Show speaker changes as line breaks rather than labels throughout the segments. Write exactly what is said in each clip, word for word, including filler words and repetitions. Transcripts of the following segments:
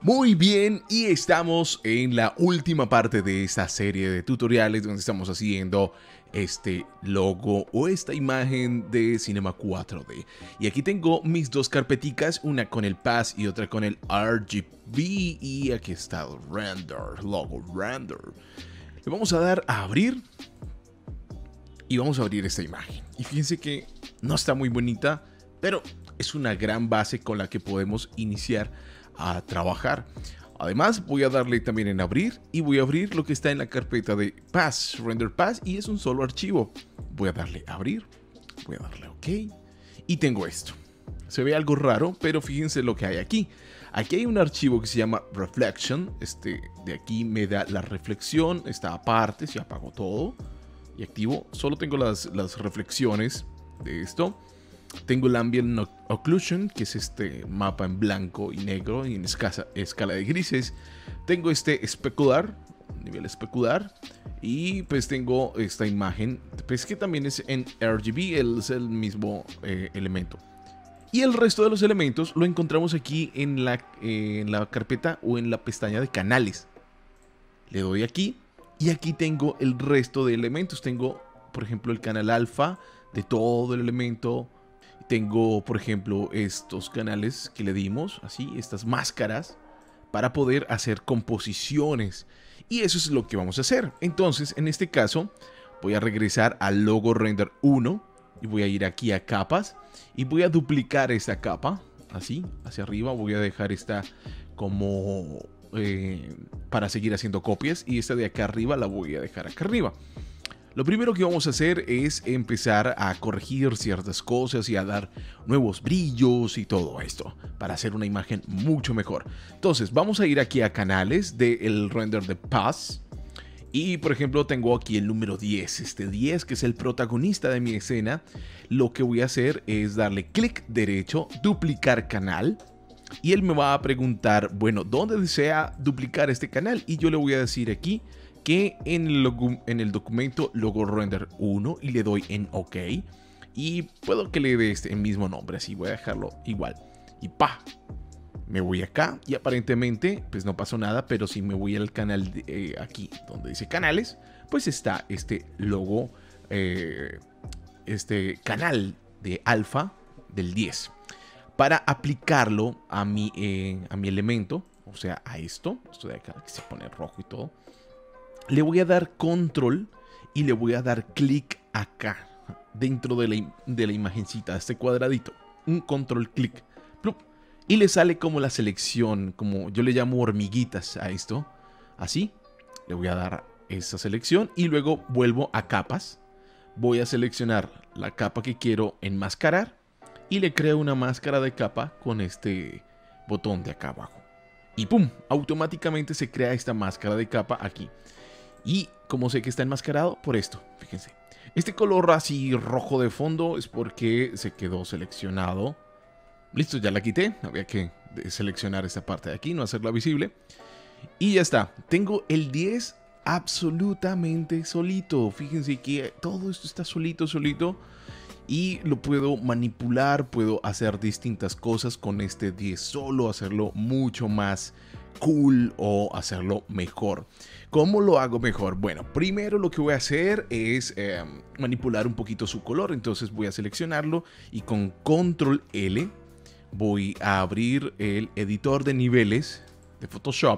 Muy bien, y estamos en la última parte de esta serie de tutoriales donde estamos haciendo este logo o esta imagen de Cinema cuatro D. Y aquí tengo mis dos carpeticas, una con el Pass y otra con el R G B. Y aquí está el Render, logo Render. Le vamos a dar a abrir y vamos a abrir esta imagen. Y fíjense que no está muy bonita, pero es una gran base con la que podemos iniciar a trabajar. Además voy a darle también en abrir y voy a abrir lo que está en la carpeta de Pass, Render Pass, y es un solo archivo. Voy a darle a abrir, voy a darle OK y tengo esto. Se ve algo raro, pero fíjense lo que hay aquí. Aquí hay un archivo que se llama Reflection. Este de aquí me da la reflexión, está aparte. Si apago todo y activo, solo tengo las, las reflexiones de esto. Tengo el Ambient Occlusion, que es este mapa en blanco y negro y en escasa, escala de grises. Tengo este especular, nivel especular. Y pues tengo esta imagen, pues que también es en R G B, es el mismo eh, elemento. Y el resto de los elementos lo encontramos aquí en la, eh, en la carpeta o en la pestaña de canales. Le doy aquí y aquí tengo el resto de elementos. Tengo, por ejemplo, el canal alfa de todo el elemento. Tengo, por ejemplo, estos canales que le dimos, así, estas máscaras, para poder hacer composiciones. Y eso es lo que vamos a hacer. Entonces, en este caso, voy a regresar al logo Render uno y voy a ir aquí a capas y voy a duplicar esta capa, así, hacia arriba. Voy a dejar esta como eh, para seguir haciendo copias, y esta de acá arriba la voy a dejar acá arriba. Lo primero que vamos a hacer es empezar a corregir ciertas cosas y a dar nuevos brillos y todo esto para hacer una imagen mucho mejor. Entonces vamos a ir aquí a canales del render de Pass. Y por ejemplo tengo aquí el número diez, este diez que es el protagonista de mi escena. Lo que voy a hacer es darle clic derecho, duplicar canal. Y él me va a preguntar, bueno, ¿dónde desea duplicar este canal? Y yo le voy a decir aquí que en el, logo, en el documento logo render uno, y le doy en OK. Y puedo que le dé este mismo nombre, así voy a dejarlo igual. Y pa, me voy acá y aparentemente pues no pasó nada, pero si me voy al canal de, eh, aquí donde dice canales, pues está este logo, eh, este canal de alfa del diez. Para aplicarlo a mi, eh, a mi elemento, o sea a esto, esto de acá que se pone rojo y todo, le voy a dar control y le voy a dar clic acá, dentro de la, de la imagencita, este cuadradito. Un control clic. Y le sale como la selección, como yo le llamo hormiguitas a esto. Así. Le voy a dar esa selección y luego vuelvo a capas. Voy a seleccionar la capa que quiero enmascarar y le creo una máscara de capa con este botón de acá abajo. Y pum, automáticamente se crea esta máscara de capa aquí. Y como sé que está enmascarado, por esto, fíjense. Este color así rojo de fondo es porque se quedó seleccionado. Listo, ya la quité. Había que seleccionar esta parte de aquí, no hacerla visible. Y ya está. Tengo el diez absolutamente solito. Fíjense que todo esto está solito, solito. Y lo puedo manipular, puedo hacer distintas cosas con este diez solo, hacerlo mucho más cool o hacerlo mejor. ¿Cómo lo hago mejor? Bueno, primero lo que voy a hacer es eh, manipular un poquito su color. Entonces voy a seleccionarlo y con control L voy a abrir el editor de niveles de Photoshop.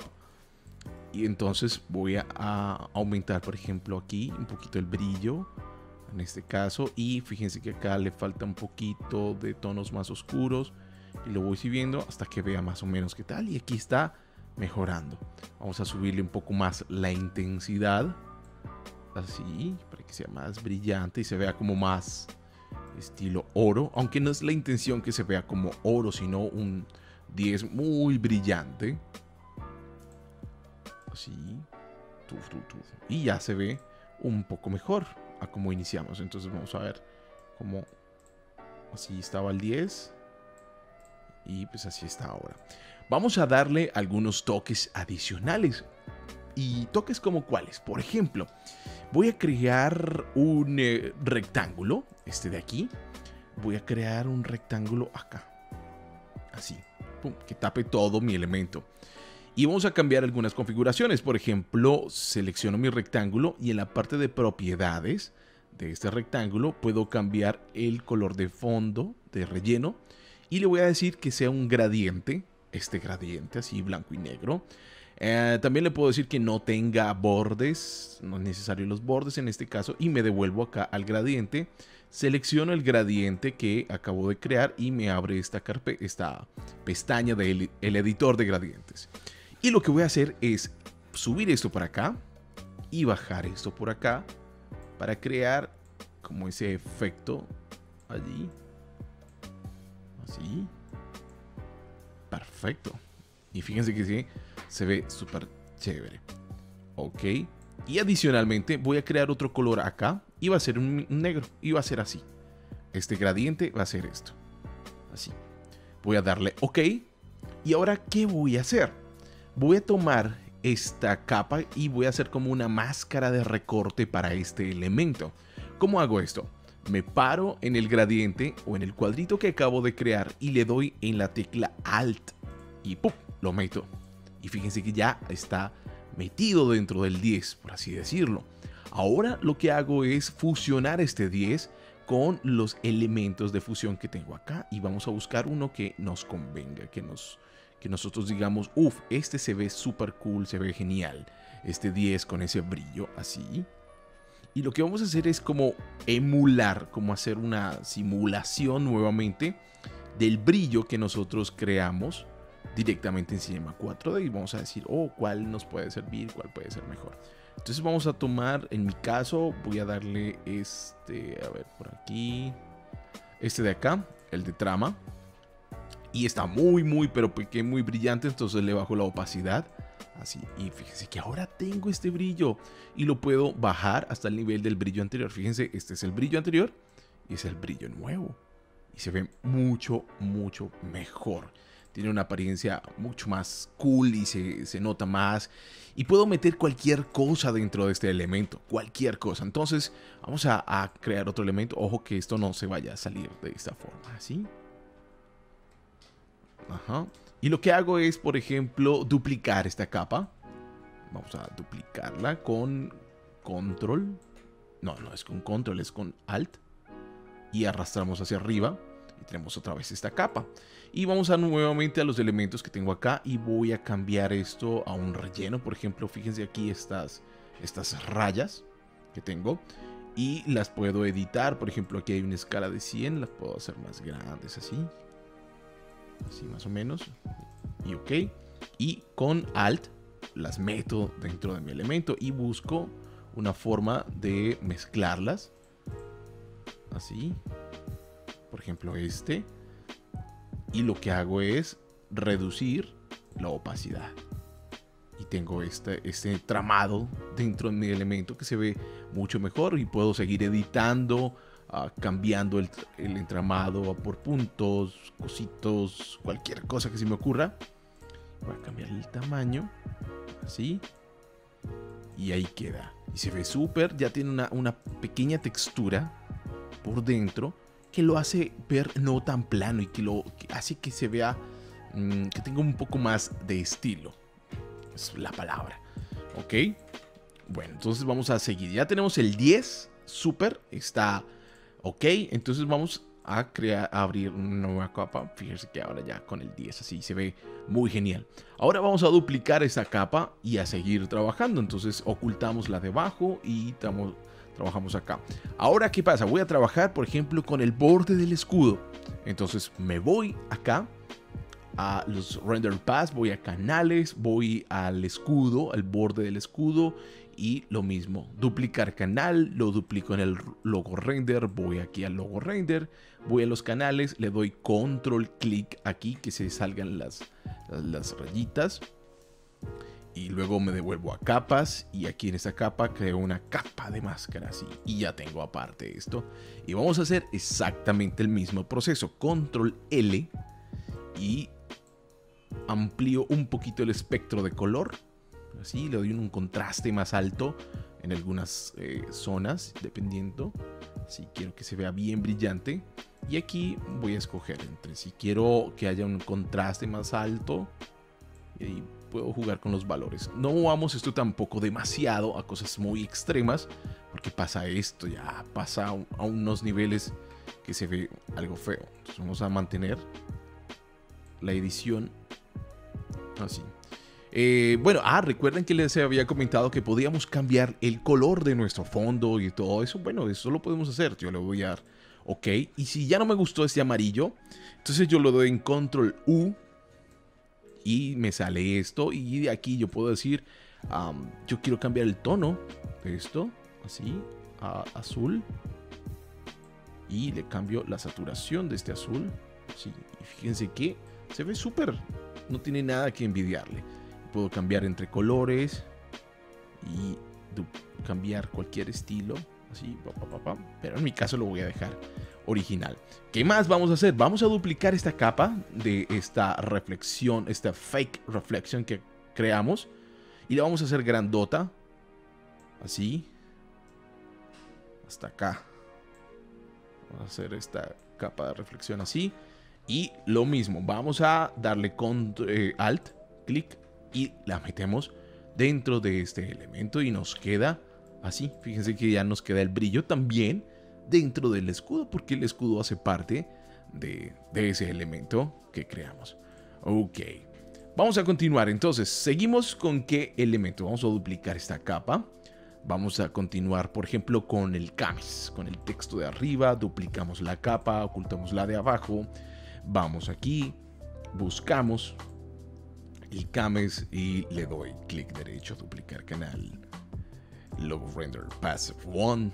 Y entonces voy a, a aumentar, por ejemplo, aquí un poquito el brillo. En este caso, y fíjense que acá le falta un poquito de tonos más oscuros y lo voy subiendo hasta que vea más o menos qué tal, y aquí está mejorando. Vamos a subirle un poco más la intensidad, así, para que sea más brillante y se vea como más estilo oro, aunque no es la intención que se vea como oro, sino un diez muy brillante, así, tuf, tuf, tuf. Y ya se ve un poco mejor a como iniciamos. Entonces vamos a ver cómo así estaba el diez y pues así está ahora. Vamos a darle algunos toques adicionales. ¿Y toques como cuáles? Por ejemplo, voy a crear un eh, rectángulo, este de aquí. Voy a crear un rectángulo acá, así, pum, que tape todo mi elemento. Y vamos a cambiar algunas configuraciones. Por ejemplo, selecciono mi rectángulo y en la parte de propiedades de este rectángulo puedo cambiar el color de fondo de relleno y le voy a decir que sea un gradiente, este gradiente así blanco y negro. Eh, también le puedo decir que no tenga bordes, no es necesario los bordes en este caso, y me devuelvo acá al gradiente. Selecciono el gradiente que acabo de crear y me abre esta, carpe esta pestaña del el editor de gradientes. Y lo que voy a hacer es subir esto por acá y bajar esto por acá para crear como ese efecto allí. Así. Perfecto. Y fíjense que sí, se ve súper chévere. Ok. Y adicionalmente voy a crear otro color acá. Y va a ser un negro. Y va a ser así. Este gradiente va a ser esto. Así. Voy a darle OK. Y ahora, ¿qué voy a hacer? Voy a tomar esta capa y voy a hacer como una máscara de recorte para este elemento. ¿Cómo hago esto? Me paro en el gradiente o en el cuadrito que acabo de crear y le doy en la tecla Alt y ¡pum! Lo meto. Y fíjense que ya está metido dentro del diez, por así decirlo. Ahora lo que hago es fusionar este diez con los elementos de fusión que tengo acá y vamos a buscar uno que nos convenga, que, nos, que nosotros digamos, uff, este se ve súper cool, se ve genial. Este diez con ese brillo así. Y lo que vamos a hacer es como emular, como hacer una simulación nuevamente del brillo que nosotros creamos directamente en Cinema cuatro D y vamos a decir, oh, cuál nos puede servir, cuál puede ser mejor. Entonces vamos a tomar, en mi caso, voy a darle este, a ver, por aquí, este de acá, el de trama. Y está muy, muy, pero que muy brillante, entonces le bajo la opacidad. Así, y fíjense que ahora tengo este brillo y lo puedo bajar hasta el nivel del brillo anterior. Fíjense, este es el brillo anterior y es el brillo nuevo. Y se ve mucho, mucho mejor. Tiene una apariencia mucho más cool y se, se nota más. Y puedo meter cualquier cosa dentro de este elemento. Cualquier cosa. Entonces, vamos a, a crear otro elemento. Ojo que esto no se vaya a salir de esta forma. Así. Ajá. Y lo que hago es, por ejemplo, duplicar esta capa. Vamos a duplicarla con control. No, no es con control, es con alt. Y arrastramos hacia arriba. Y tenemos otra vez esta capa. Y vamos a nuevamente a los elementos que tengo acá. Y voy a cambiar esto a un relleno. Por ejemplo, fíjense aquí estas, estas rayas que tengo. Y las puedo editar. Por ejemplo, aquí hay una escala de cien. Las puedo hacer más grandes así. Así más o menos. Y ok. Y con Alt las meto dentro de mi elemento. Y busco una forma de mezclarlas. Así. Por ejemplo este. Y lo que hago es reducir la opacidad. Y tengo este, este tramado dentro de mi elemento que se ve mucho mejor. Y puedo seguir editando. Uh, cambiando el, el entramado por puntos, cositos, cualquier cosa que se me ocurra. Voy a cambiar el tamaño, así, y ahí queda. Y se ve súper, ya tiene una, una pequeña textura por dentro que lo hace ver no tan plano y que lo que hace que se vea, mmm, que tenga un poco más de estilo. Es la palabra, ¿ok? Bueno, entonces vamos a seguir. Ya tenemos el diez, súper, está... Ok, entonces vamos a crear, a abrir una nueva capa. Fíjense que ahora ya con el diez así se ve muy genial. Ahora vamos a duplicar esa capa y a seguir trabajando. Entonces ocultamos la de abajo y tramos, trabajamos acá. Ahora, ¿qué pasa? Voy a trabajar, por ejemplo, con el borde del escudo. Entonces me voy acá a los render paths, voy a canales, voy al escudo, al borde del escudo. Y lo mismo, duplicar canal, lo duplico en el logo render, voy aquí al logo render, voy a los canales, le doy control clic aquí que se salgan las, las, las rayitas. Y luego me devuelvo a capas y aquí en esta capa creo una capa de máscara así. Y ya tengo aparte esto. Y vamos a hacer exactamente el mismo proceso, control L y amplío un poquito el espectro de color. Así, le doy un contraste más alto en algunas eh, zonas, dependiendo. Si quiero que se vea bien brillante. Y aquí voy a escoger entre si quiero que haya un contraste más alto. Y puedo jugar con los valores. No movamos esto tampoco demasiado a cosas muy extremas, porque pasa esto, ya pasa a, a unos niveles que se ve algo feo. Entonces vamos a mantener la edición así. Eh, bueno, ah, recuerden que les había comentado que podíamos cambiar el color de nuestro fondo y todo eso. Bueno, eso lo podemos hacer. Yo le voy a dar OK. Y si ya no me gustó este amarillo, entonces yo lo doy en control U y me sale esto. Y de aquí yo puedo decir, um, yo quiero cambiar el tono de esto, así, a azul. Y le cambio la saturación de este azul. Sí, y fíjense que se ve súper. No tiene nada que envidiarle. Puedo cambiar entre colores y cambiar cualquier estilo. Así, pa, pa, pa, pa. Pero en mi caso lo voy a dejar original. ¿Qué más vamos a hacer? Vamos a duplicar esta capa de esta reflexión, esta fake reflexión que creamos. Y la vamos a hacer grandota. Así. Hasta acá. Vamos a hacer esta capa de reflexión así. Y lo mismo, vamos a darle con eh, Alt, clic, y la metemos dentro de este elemento y nos queda así. Fíjense que ya nos queda el brillo también dentro del escudo, porque el escudo hace parte de, de ese elemento que creamos. Ok, vamos a continuar. Entonces, seguimos con qué elemento. Vamos a duplicar esta capa. Vamos a continuar, por ejemplo, con el camis, con el texto de arriba. Duplicamos la capa, ocultamos la de abajo. Vamos aquí, buscamos el camis y le doy clic derecho, duplicar canal, logo render passive one,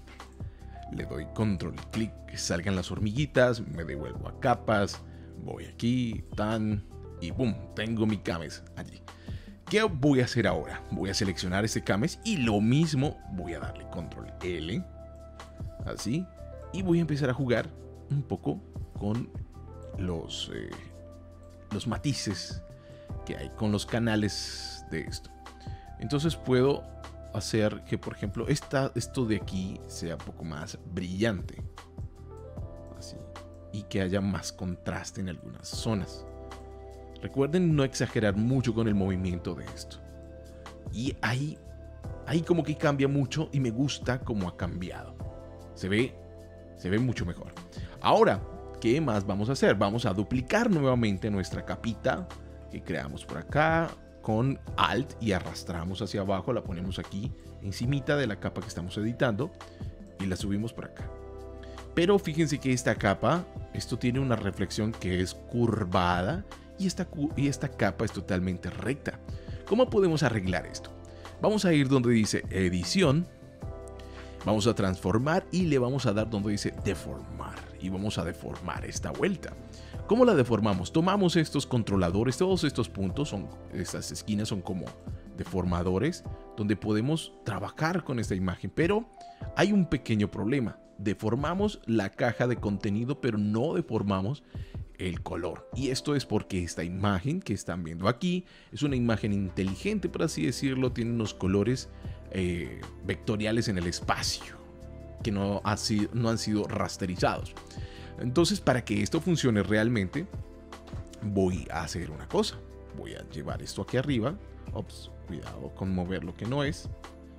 le doy control clic, que salgan las hormiguitas, me devuelvo a capas, voy aquí, tan, y boom, tengo mi camis allí. ¿Qué voy a hacer ahora? Voy a seleccionar este camis y lo mismo voy a darle control L, así, y voy a empezar a jugar un poco con los, eh, los matices que hay con los canales de esto. Entonces puedo hacer que, por ejemplo, esta, esto de aquí sea un poco más brillante, así, y que haya más contraste en algunas zonas. Recuerden no exagerar mucho con el movimiento de esto. Y ahí, ahí como que cambia mucho y me gusta cómo ha cambiado. Se ve, se ve mucho mejor. Ahora, ¿qué más vamos a hacer? Vamos a duplicar nuevamente nuestra capita que creamos por acá con Alt y arrastramos hacia abajo, la ponemos aquí encimita de la capa que estamos editando y la subimos por acá. Pero fíjense que esta capa, esto tiene una reflexión que es curvada y esta, y esta capa es totalmente recta. ¿Cómo podemos arreglar esto? Vamos a ir donde dice edición, vamos a transformar y le vamos a dar donde dice deformar y vamos a deformar esta vuelta. ¿Cómo la deformamos? Tomamos estos controladores, todos estos puntos, son, estas esquinas son como deformadores, donde podemos trabajar con esta imagen, pero hay un pequeño problema. Deformamos la caja de contenido, pero no deformamos el color. Y esto es porque esta imagen que están viendo aquí es una imagen inteligente, por así decirlo, tiene unos colores eh, vectoriales en el espacio, que no, ha sido, no han sido rasterizados. Entonces, para que esto funcione realmente, voy a hacer una cosa. Voy a llevar esto aquí arriba. Ops, cuidado con mover lo que no es.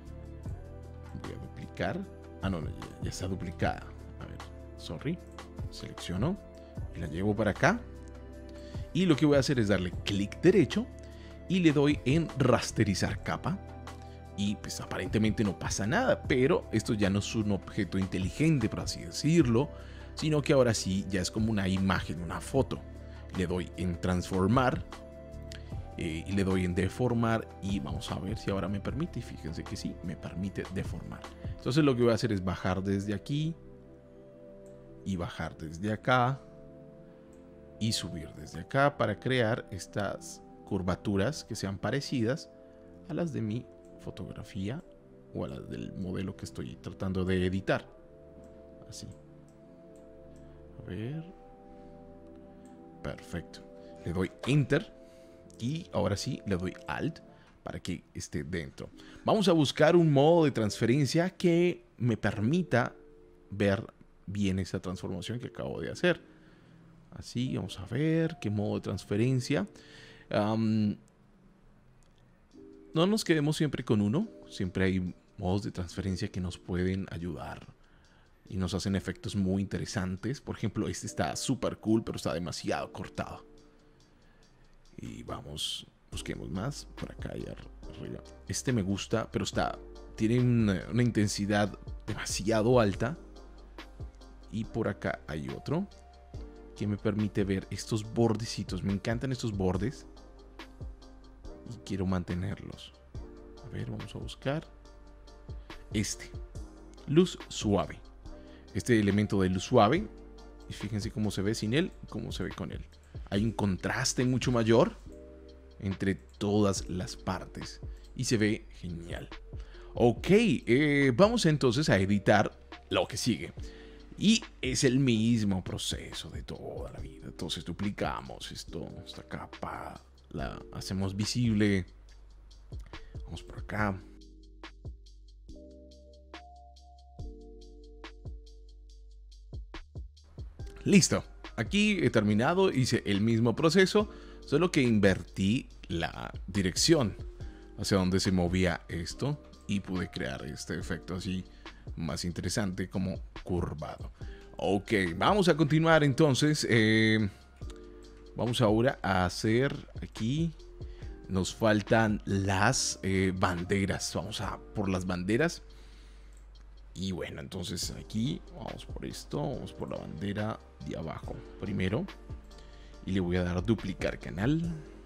Voy a duplicar. Ah, no, no ya, ya está duplicada. A ver, sorry. Selecciono y la llevo para acá. Y lo que voy a hacer es darle clic derecho y le doy en rasterizar capa. Y pues aparentemente no pasa nada, pero esto ya no es un objeto inteligente, por así decirlo, sino que ahora sí ya es como una imagen, una foto. Le doy en transformar eh, y le doy en deformar y vamos a ver si ahora me permite. Y fíjense que sí, me permite deformar. Entonces lo que voy a hacer es bajar desde aquí y bajar desde acá y subir desde acá para crear estas curvaturas que sean parecidas a las de mi fotografía o a las del modelo que estoy tratando de editar. Así. A ver. Perfecto. Le doy Enter y ahora sí le doy Alt para que esté dentro. Vamos a buscar un modo de transferencia que me permita ver bien esa transformación que acabo de hacer. Así, vamos a ver qué modo de transferencia. Um, no nos quedemos siempre con uno. Siempre hay modos de transferencia que nos pueden ayudar y nos hacen efectos muy interesantes. Por ejemplo, este está súper cool, pero está demasiado cortado. Y vamos, busquemos más. Por acá y arriba. Este me gusta, pero está, tiene una, una intensidad demasiado alta. Y por acá hay otro que me permite ver estos bordecitos. Me encantan estos bordes y quiero mantenerlos. A ver, vamos a buscar este, luz suave. Este elemento de luz suave, y fíjense cómo se ve sin él y cómo se ve con él. Hay un contraste mucho mayor entre todas las partes y se ve genial. Ok, eh, vamos entonces a editar lo que sigue. Y es el mismo proceso de toda la vida. Entonces duplicamos esto, esta capa, la hacemos visible. Vamos por acá. Listo. Aquí he terminado, hice el mismo proceso, solo que invertí la dirección hacia donde se movía esto y pude crear este efecto así más interesante como curvado. Ok, vamos a continuar entonces. Eh, vamos ahora a hacer aquí. Nos faltan las eh, banderas. Vamos a por las banderas. Y bueno, entonces aquí vamos por esto. Vamos por la bandera de abajo primero. Y le voy a dar duplicar canal.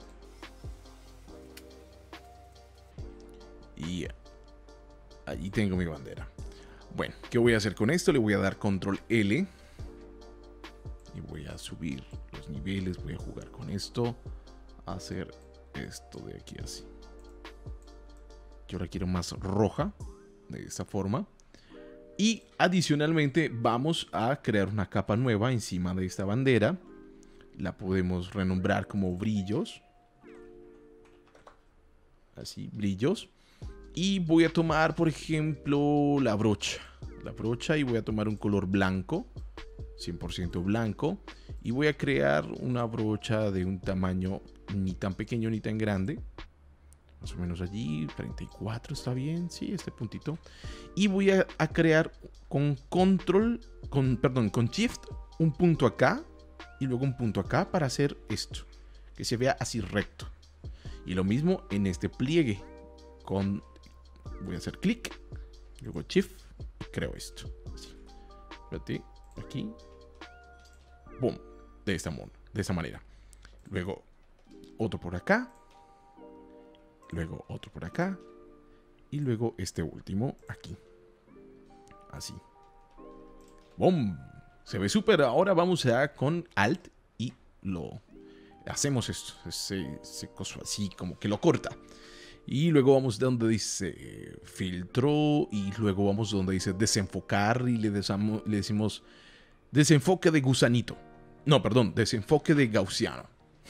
Y allí tengo mi bandera. Bueno, ¿qué voy a hacer con esto? Le voy a dar control L. Y voy a subir los niveles. Voy a jugar con esto. A hacer esto de aquí así. Yo la quiero más roja. De esta forma. Y adicionalmente vamos a crear una capa nueva encima de esta bandera. La podemos renombrar como brillos. Así, brillos. Y voy a tomar, por ejemplo, la brocha. La brocha y voy a tomar un color blanco. cien por ciento blanco. Y voy a crear una brocha de un tamaño ni tan pequeño ni tan grande. Más o menos allí, treinta y cuatro está bien, sí, este puntito. Y voy a, a crear con control, con, perdón, con shift, un punto acá y luego un punto acá para hacer esto. Que se vea así recto. Y lo mismo en este pliegue. Con, voy a hacer clic, luego shift y creo esto. Así. Espérate, aquí. Boom, de esta, de esta manera. Luego otro por acá. Luego otro por acá. Y luego este último aquí. Así. ¡Bum! Se ve súper. Ahora vamos a con Alt y lo hacemos esto. Ese, ese coso así como que lo corta. Y luego vamos donde dice filtro. Y luego vamos donde dice desenfocar. Y le, desamo, le decimos desenfoque de gusanito. No, perdón, desenfoque de gaussiano.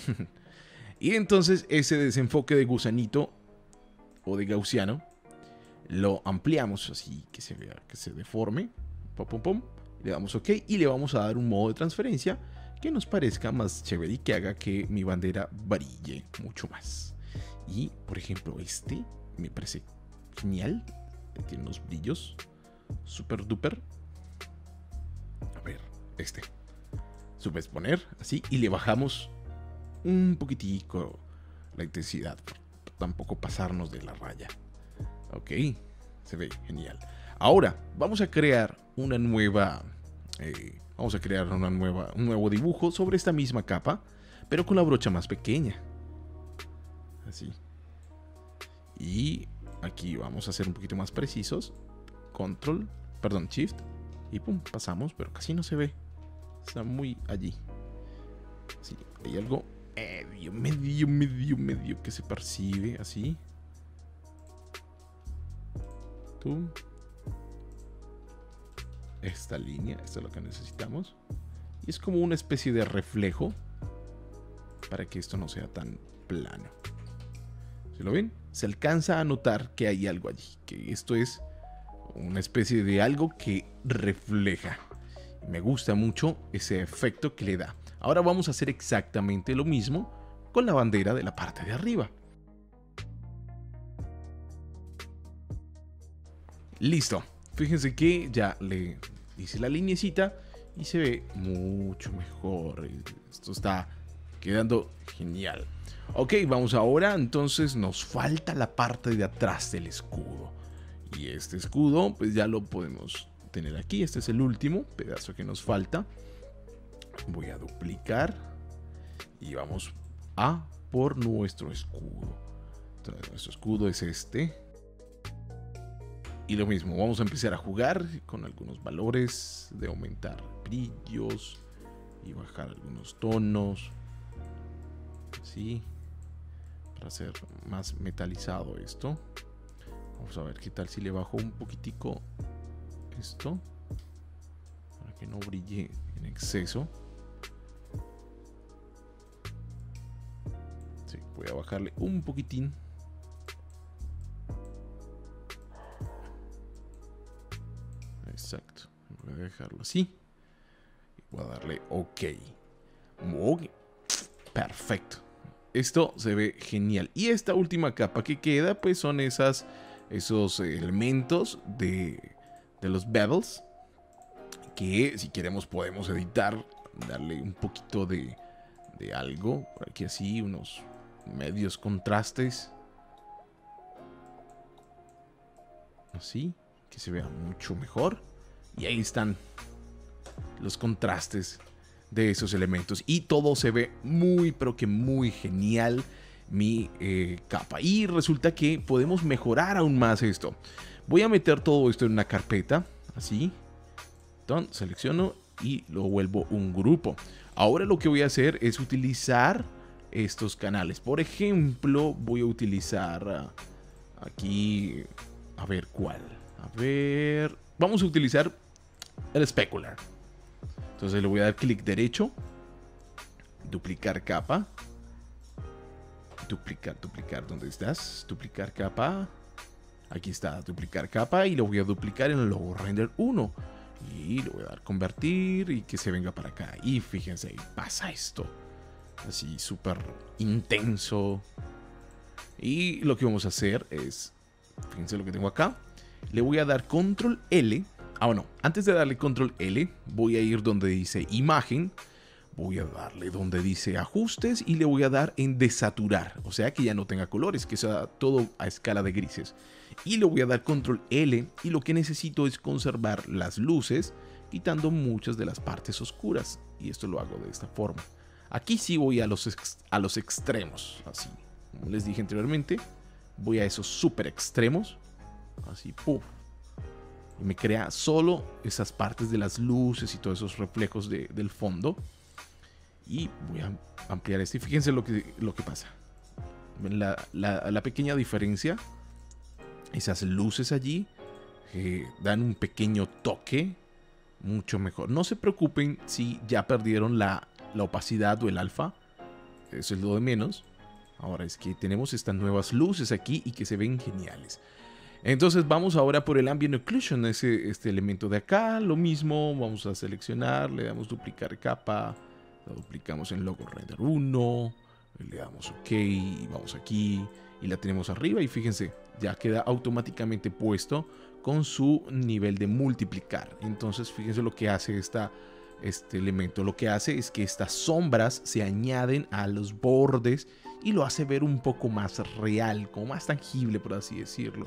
Y entonces ese desenfoque de gusanito o de gaussiano lo ampliamos así que se vea, que se deforme. Pum, pum, pum. Le damos OK y le vamos a dar un modo de transferencia que nos parezca más chévere y que haga que mi bandera brille mucho más. Y por ejemplo este me parece genial. Tiene unos brillos super duper. A ver, este. Subexponer así y le bajamos un poquitico la intensidad, tampoco pasarnos de la raya. Ok, se ve genial. Ahora vamos a crear una nueva eh, vamos a crear una nueva un nuevo dibujo sobre esta misma capa, pero con la brocha más pequeña, así. Y aquí vamos a ser un poquito más precisos. Control, perdón, Shift y pum, pasamos, pero casi no se ve, está muy allí. Sí, hay algo medio, medio, medio, medio que se percibe así. Tú. Esta línea, esto es lo que necesitamos. Y es como una especie de reflejo para que esto no sea tan plano. ¿Se lo ven? Se alcanza a notar que hay algo allí, que esto es una especie de algo que refleja. Me gusta mucho ese efecto que le da. Ahora vamos a hacer exactamente lo mismo con la bandera de la parte de arriba. Listo. Fíjense que ya le hice la linecita y se ve mucho mejor. Esto está quedando genial. Ok, vamos ahora. Entonces nos falta la parte de atrás del escudo. Y este escudo pues ya lo podemos tener aquí. Este es el último pedazo que nos falta. Voy a duplicar y vamos a por nuestro escudo. Entonces, nuestro escudo es este. Y lo mismo, vamos a empezar a jugar con algunos valores de aumentar brillos y bajar algunos tonos. Así, para hacer más metalizado esto. Vamos a ver qué tal si le bajo un poquitico esto, para que no brille en exceso. Sí, voy a bajarle un poquitín. Exacto, voy a dejarlo así. Voy a darle OK. Muy perfecto. Esto se ve genial. Y esta última capa que queda, pues son esas, esos elementos de, de los bevels. Que si queremos podemos editar, darle un poquito de, de algo. Por aquí así, unos medios contrastes. Así, que se vea mucho mejor. Y ahí están los contrastes de esos elementos. Y todo se ve muy, pero que muy genial. Mi eh, capa. Y resulta que podemos mejorar aún más esto. Voy a meter todo esto en una carpeta. Así. Entonces, selecciono y lo vuelvo un grupo. Ahora lo que voy a hacer es utilizar estos canales. Por ejemplo, voy a utilizar uh, aquí... A ver, ¿cuál? A ver... Vamos a utilizar el specular. Entonces le voy a dar clic derecho. Duplicar capa. Duplicar, duplicar. ¿Dónde estás? Duplicar capa. Aquí está, duplicar capa. Y lo voy a duplicar en el logo render uno. Y le voy a dar convertir y que se venga para acá. Y fíjense, ahí pasa esto. Así, súper intenso. Y lo que vamos a hacer es... Fíjense lo que tengo acá. Le voy a dar control L. Ah, bueno, antes de darle control L, voy a ir donde dice imagen. Voy a darle donde dice ajustes y le voy a dar en desaturar. O sea que ya no tenga colores, que sea todo a escala de grises. Y le voy a dar control L y lo que necesito es conservar las luces, quitando muchas de las partes oscuras. Y esto lo hago de esta forma. Aquí sí voy a los, ex a los extremos, así. Como les dije anteriormente, voy a esos super extremos. Así, ¡puf! Y me crea solo esas partes de las luces y todos esos reflejos de, del fondo. Y voy a ampliar esto. Y fíjense lo que, lo que pasa. La, la, la pequeña diferencia. Esas luces allí eh, dan un pequeño toque mucho mejor. No se preocupen si ya perdieron la, la opacidad o el alfa. Eso es lo de menos. Ahora es que tenemos estas nuevas luces aquí y que se ven geniales. Entonces vamos ahora por el Ambient Occlusion, ese, este elemento de acá. Lo mismo, vamos a seleccionar, le damos duplicar capa, lo duplicamos en logo render uno, le damos OK, y vamos aquí y la tenemos arriba y fíjense, ya queda automáticamente puesto con su nivel de multiplicar. Entonces fíjense lo que hace esta, este elemento, lo que hace es que estas sombras se añaden a los bordes y lo hace ver un poco más real, como más tangible por así decirlo.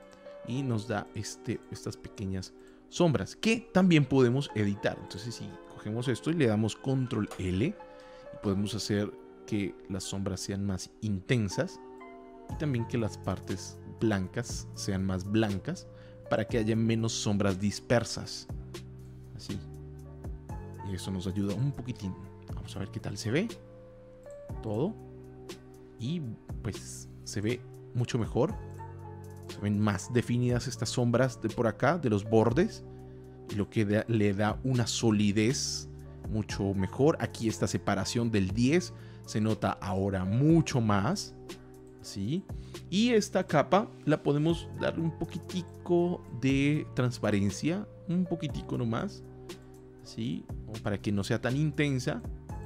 Y nos da este, estas pequeñas sombras que también podemos editar. Entonces si cogemos esto y le damos control L, podemos hacer que las sombras sean más intensas y también que las partes blancas sean más blancas para que haya menos sombras dispersas. Así. Y eso nos ayuda un poquitín. Vamos a ver qué tal se ve todo. Y pues se ve mucho mejor. Se ven más definidas estas sombras de por acá, de los bordes. Y lo que da, le da una solidez mucho mejor. Aquí esta separación del diez se nota ahora mucho más. ¿Sí? Y esta capa la podemos darle un poquitico de transparencia. Un poquitico nomás. ¿Sí? Para que no sea tan intensa.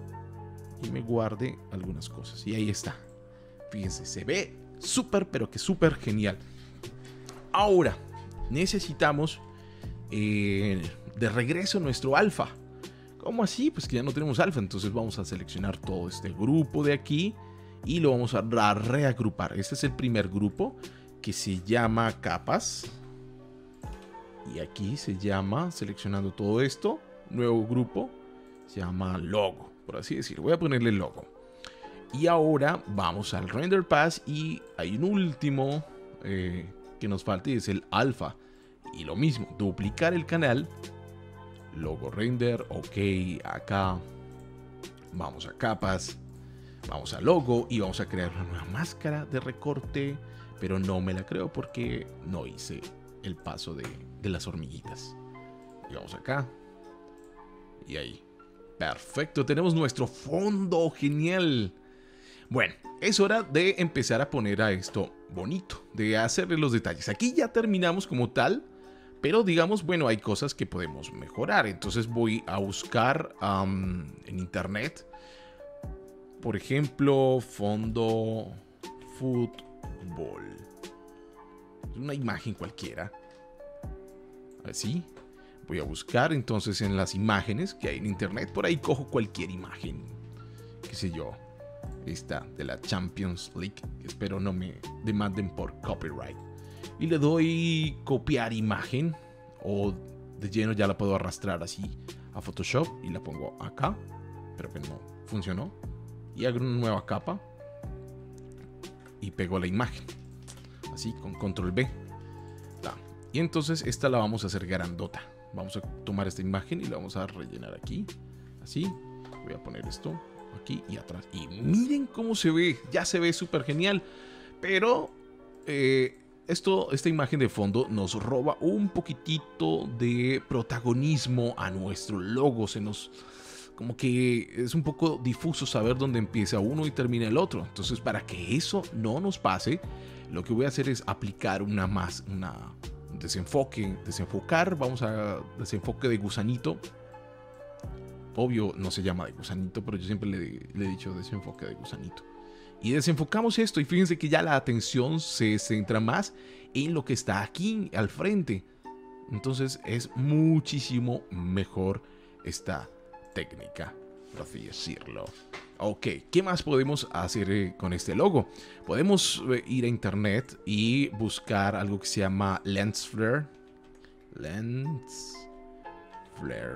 Y me guarde algunas cosas. Y ahí está. Fíjense, se ve súper, pero que súper genial. Ahora, necesitamos eh, de regreso nuestro alfa. ¿Cómo así? Pues que ya no tenemos alfa. Entonces vamos a seleccionar todo este grupo de aquí y lo vamos a reagrupar. Este es el primer grupo que se llama capas. Y aquí se llama, seleccionando todo esto, nuevo grupo, se llama logo, por así decirlo. Voy a ponerle logo. Y ahora vamos al render pass y hay un último eh, que nos falta y es el alfa. Y lo mismo, duplicar el canal, logo render, ok, acá. Vamos a capas, vamos a logo y vamos a crear una nueva máscara de recorte. Pero no me la creo porque no hice el paso de, de las hormiguitas. Y vamos acá. Y ahí. Perfecto, tenemos nuestro fondo, genial. Bueno, es hora de empezar a poner a esto bonito, de hacerle los detalles. Aquí ya terminamos como tal, pero digamos, bueno, hay cosas que podemos mejorar. Entonces voy a buscar um, en internet, por ejemplo, fondo fútbol. Una imagen cualquiera. Así. Voy a buscar entonces en las imágenes que hay en internet. Por ahí cojo cualquier imagen. Qué sé yo. Esta de la Champions League. Espero no me demanden por copyright. Y le doy copiar imagen. O de lleno ya la puedo arrastrar así a Photoshop. Y la pongo acá. Pero que no funcionó. Y hago una nueva capa. Y pego la imagen. Así con control B. Da. Y entonces esta la vamos a hacer grandota. Vamos a tomar esta imagen y la vamos a rellenar aquí. Así. Voy a poner esto aquí y atrás. Y miren cómo se ve. Ya se ve súper genial. Pero eh, esto, esta imagen de fondo nos roba un poquitito de protagonismo a nuestro logo. Se nos... Como que es un poco difuso saber dónde empieza uno y termina el otro. Entonces, para que eso no nos pase, lo que voy a hacer es aplicar una más, una desenfoque, desenfocar. Vamos a desenfoque de gusanito. Obvio, no se llama de gusanito, pero yo siempre le, le he dicho desenfoque de gusanito. Y desenfocamos esto y fíjense que ya la atención se centra más en lo que está aquí al frente. Entonces es muchísimo mejor esta técnica, por así decirlo. Ok, ¿qué más podemos hacer eh, con este logo? Podemos eh, ir a internet y buscar algo que se llama Lens Flare. Lens Flare.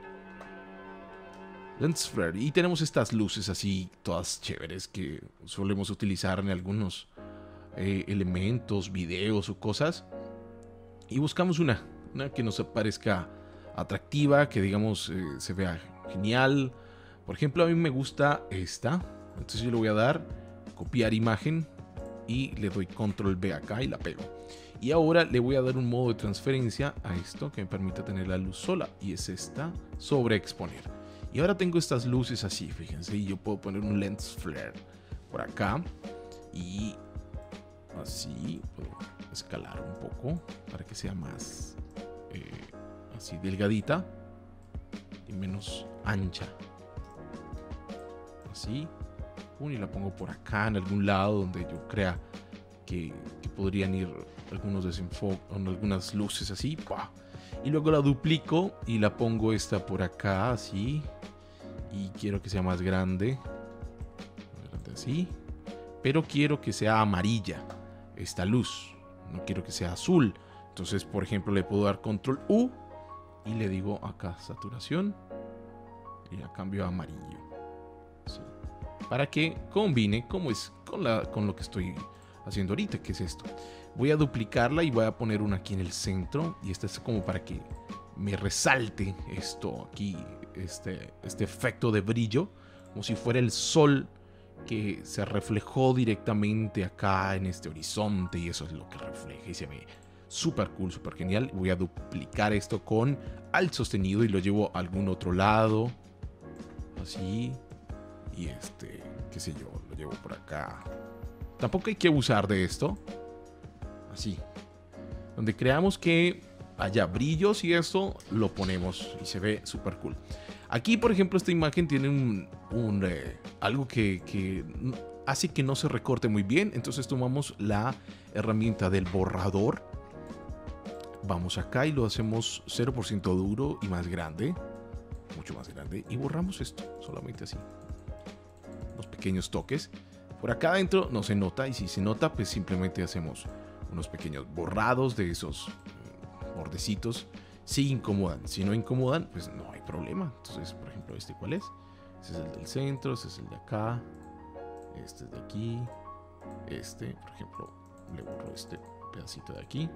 Lens Flare. Y tenemos estas luces así, todas chéveres, que solemos utilizar en algunos eh, elementos, videos o cosas. Y buscamos una, una que nos parezca atractiva, que digamos eh, se vea genial. Por ejemplo, a mí me gusta esta. Entonces yo le voy a dar copiar imagen y le doy control B acá y la pego. Y ahora le voy a dar un modo de transferencia a esto que me permita tener la luz sola, y es esta, sobreexponer. Y ahora tengo estas luces así, fíjense, y yo puedo poner un lens flare por acá y así puedo escalar un poco para que sea más eh, así delgadita y menos ancha. Así. Y la pongo por acá en algún lado donde yo crea que, que podrían ir algunos desenfoques, algunas luces así. ¡Pah! Y luego la duplico y la pongo esta por acá así. Y quiero que sea más grande. Así. Pero quiero que sea amarilla esta luz. No quiero que sea azul. Entonces, por ejemplo, le puedo dar control U y le digo acá saturación y la cambio a amarillo. Así. Para que combine como es con, la, con lo que estoy haciendo ahorita, que es esto. Voy a duplicarla y voy a poner una aquí en el centro. Y esta es como para que me resalte esto aquí, este, este efecto de brillo, como si fuera el sol que se reflejó directamente acá en este horizonte, y eso es lo que refleja y se ve súper cool, súper genial. Voy a duplicar esto con alt sostenido y lo llevo a algún otro lado, así, y este, qué sé yo, lo llevo por acá. Tampoco hay que abusar de esto, así, donde creamos que haya brillos y esto lo ponemos y se ve súper cool. Aquí, por ejemplo, esta imagen tiene un, un eh, algo que, que hace que no se recorte muy bien. Entonces tomamos la herramienta del borrador. vamos acá y lo hacemos cero por ciento duro y más grande, mucho más grande, y borramos esto, solamente así, unos pequeños toques. Por acá adentro no se nota, y si se nota, pues simplemente hacemos unos pequeños borrados de esos bordecitos. Si incomodan, si no incomodan, pues no hay problema. Entonces, por ejemplo, este, ¿cuál es? Este es el del centro, este es el de acá, este es de aquí, este, por ejemplo, le borro este pedacito de aquí.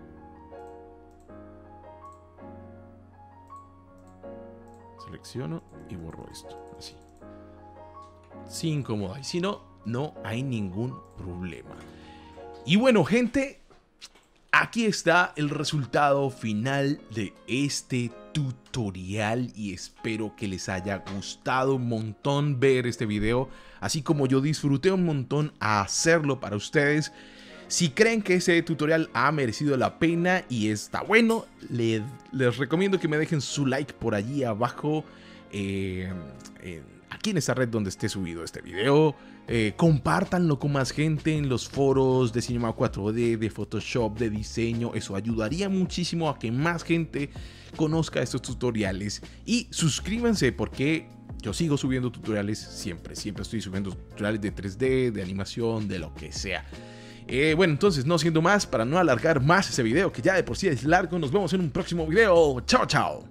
Selecciono y borro esto, así. Si incomoda, y si no, no hay ningún problema. Y bueno, gente, aquí está el resultado final de este tutorial y espero que les haya gustado un montón ver este video, así como yo disfruté un montón a hacerlo para ustedes. Si creen que ese tutorial ha merecido la pena y está bueno, les, les recomiendo que me dejen su like por allí abajo, eh, eh, aquí en esta red donde esté subido este video. Eh, compártanlo con más gente en los foros de Cinema cuatro D, de Photoshop, de diseño. Eso ayudaría muchísimo a que más gente conozca estos tutoriales. Y suscríbanse porque yo sigo subiendo tutoriales siempre. Siempre estoy subiendo tutoriales de tres D, de animación, de lo que sea. Eh, bueno, entonces no siendo más, para no alargar más ese video que ya de por sí es largo, nos vemos en un próximo video. Chao, chao.